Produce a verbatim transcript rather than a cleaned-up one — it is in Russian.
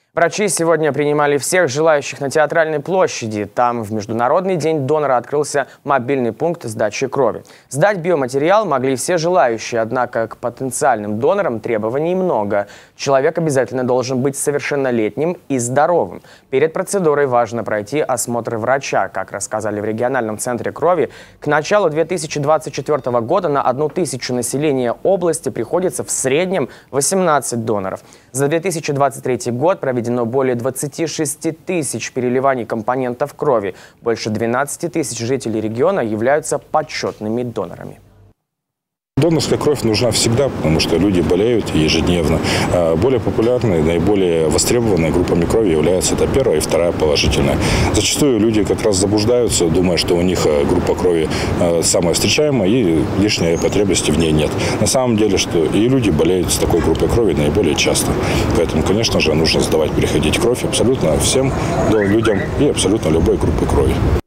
Врачи сегодня принимали всех желающих на Театральной площади. Там в Международный день донора открылся мобильный пункт сдачи крови. Сдать биоматериал могли все желающие, однако к потенциальным донорам требований много. Человек обязательно должен быть совершеннолетним и здоровым. Перед процедурой важно пройти осмотр врача. Как рассказали в региональном центре крови, к началу две тысячи двадцать четвёртого года на одну тысячу населения области приходится в среднем восемнадцать доноров. За две тысячи двадцать третий год проведено Проведено более двадцати шести тысяч переливаний компонентов крови. Больше двенадцати тысяч жителей региона являются почетными донорами. Донорская кровь нужна всегда, потому что люди болеют ежедневно. Более популярной, наиболее востребованной группами крови являются это первая и вторая положительная. Зачастую люди как раз заблуждаются, думая, что у них группа крови самая встречаемая и лишней потребности в ней нет. На самом деле, что и люди болеют с такой группой крови наиболее часто. Поэтому, конечно же, нужно сдавать, переходить кровь абсолютно всем людям и абсолютно любой группы крови.